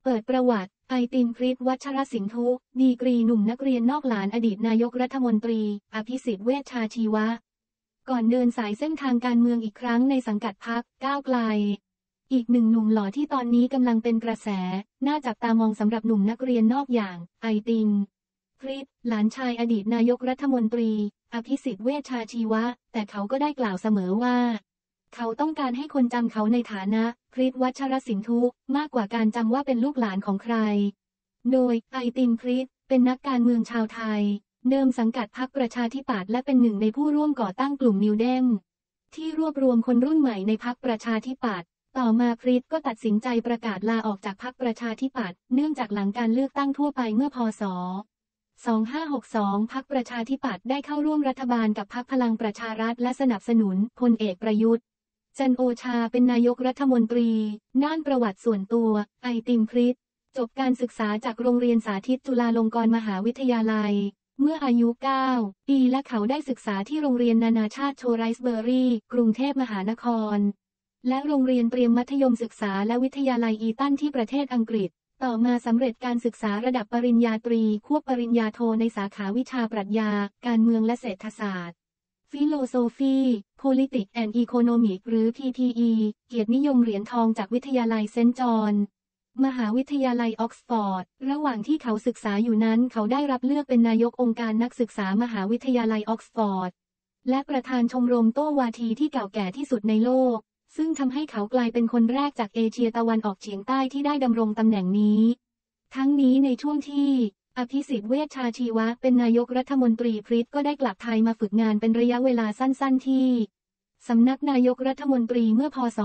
เปิดประวัติไอติมพริตวัชรสินธุดีกรีหนุ่มนักเรียนนอกหลานอดีตนายกรัฐมนตรีอภิสิทธิ์เวชชาชีวะก่อนเดินสายเส้นทางการเมืองอีกครั้งในสังกัดพรรคก้าวไกลอีกหนึ่งหนุ่มหล่อที่ตอนนี้กำลังเป็นกระแสน่าจับตามองสำหรับหนุ่มนักเรียนนอกอย่างไอติมพริตหลานชายอดีตนายกรัฐมนตรีอภิสิทธิ์เวชชาชีวะแต่เขาก็ได้กล่าวเสมอว่าเขาต้องการให้คนจำเขาในฐานะพริตวัชรสินธุมากกว่าการจำว่าเป็นลูกหลานของใครโดยไอติมพริตเป็นนักการเมืองชาวไทยเดิมสังกัดพรรคประชาธิปัตย์และเป็นหนึ่งในผู้ร่วมก่อตั้งกลุ่มนิวเดมที่รวบรวมคนรุ่นใหม่ในพรรคประชาธิปัตย์ต่อมาพริตก็ตัดสินใจประกาศลาออกจากพรรคประชาธิปัตย์เนื่องจากหลังการเลือกตั้งทั่วไปเมื่อพ.ศ. 2562 พรรคประชาธิปัตย์ได้เข้าร่วมรัฐบาลกับพรรคพลังประชารัฐและสนับสนุนพลเอกประยุทธ์จันทร์โอชาเป็นนายกรัฐมนตรีด้านประวัติส่วนตัวไอติมพริตจบการศึกษาจากโรงเรียนสาธิตจุฬาลงกรณ์มหาวิทยาลัยเมื่ออายุ 9 ปีและเขาได้ศึกษาที่โรงเรียนนานาชาติโชไรส์เบอรี่กรุงเทพมหานครและโรงเรียนเตรียมมัธยมศึกษาและวิทยาลัยอีตันที่ประเทศอังกฤษต่อมาสำเร็จการศึกษาระดับปริญญาตรีควบปริญญาโทในสาขาวิชาปรัชญาการเมืองและเศรษฐศาสตร์Philosophy Politics and Economics หรือ PTE เกียรตินิยมเหรียญทองจากวิทยาลัยเซนต์จอห์นมหาวิทยาลัยออกซฟอร์ดระหว่างที่เขาศึกษาอยู่นั้นเขาได้รับเลือกเป็นนายกองค์การนักศึกษามหาวิทยาลัยออกซฟอร์ดและประธานชมรมโต้วาทีที่เก่าแก่ที่สุดในโลกซึ่งทำให้เขากลายเป็นคนแรกจากเอเชียตะวันออกเฉียงใต้ที่ได้ดำรงตำแหน่งนี้ทั้งนี้ในช่วงที่อภิสิทธิ์เวชชาชีวะเป็นนายกรัฐมนตรีพริตก็ได้กลับไทยมาฝึกงานเป็นระยะเวลาสั้นๆที่สำนักนายกรัฐมนตรีเมื่อพ.ศ.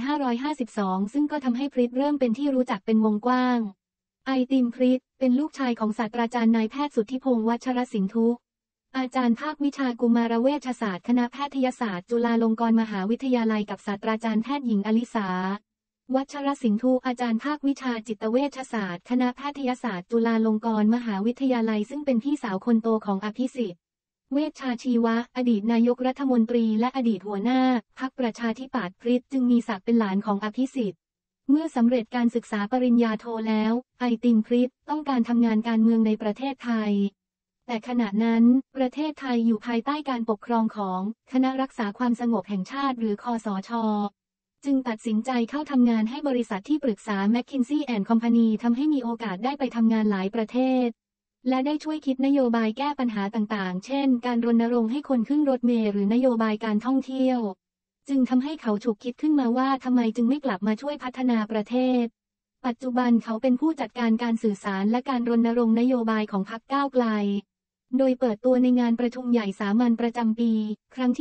2552 ซึ่งก็ทำให้พริตเริ่มเป็นที่รู้จักเป็นวงกว้างไอติมพริตเป็นลูกชายของศาสตราจารย์นายแพทย์สุทธิพงษ์วัชรสินธุอาจารย์ภาควิชากุมารเวชศาสตร์คณะแพทยศาสตร์จุฬาลงกรณ์มหาวิทยาลัยกับศาสตราจารย์แพทย์หญิงอลิสาวัชรสินธุอาจารย์ภาควิชาจิตเวชศาสตร์คณะแพทยศาสตร์จุฬาลงกรณ์มหาวิทยาลัยซึ่งเป็นพี่สาวคนโตของอภิสิทธิ์เวชชาชีวะอดีตนายกรัฐมนตรีและอดีตหัวหน้าพรรคประชาธิปัตย์พริตจึงมีศักดิ์เป็นหลานของอภิสิทธิ์เมื่อสำเร็จการศึกษาปริญญาโทแล้วไอติมพริตต้องการทำงานการเมืองในประเทศไทยแต่ขณะนั้นประเทศไทยอยู่ภายใต้การปกครองของคณะรักษาความสงบแห่งชาติหรือคสช.จึงตัดสินใจเข้าทำงานให้บริษัทที่ปรึกษา McKinsey & Company ทำให้มีโอกาสได้ไปทำงานหลายประเทศและได้ช่วยคิดนโยบายแก้ปัญหาต่างๆเช่นการรณรงค์ให้คนขึ้นรถเมล์หรือนโยบายการท่องเที่ยวจึงทำให้เขาฉุกคิดขึ้นมาว่าทำไมจึงไม่กลับมาช่วยพัฒนาประเทศปัจจุบันเขาเป็นผู้จัดการการสื่อสารและการรณรงค์นโยบายของพรรคก้าวไกลโดยเปิดตัวในงานประชุมใหญ่สามัญประจำปีครั้งที่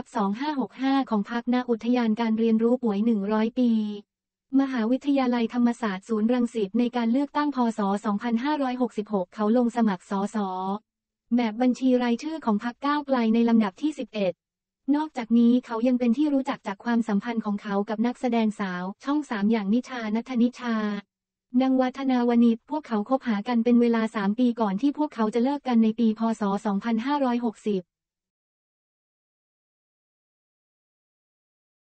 1/2565 ของพรรคณอุทยานการเรียนรู้ป่วย100 ปีมหาวิทยาลัยธรรมศาสตร์ศูนย์รังสิตในการเลือกตั้งพ.ศ. 2566 เขาลงสมัครสส.แบบบัญชีรายชื่อของพรรคก้าวไกลในลำดับที่ 11นอกจากนี้เขายังเป็นที่รู้จักจากความสัมพันธ์ของเขากับนักแสดงสาวช่อง 3อย่างนิชา ณัฐนิชาดังวัฒนาวณิชพวกเขาคบหากันเป็นเวลา3 ปีก่อนที่พวกเขาจะเลิกกันในปีพ.ศ. 2560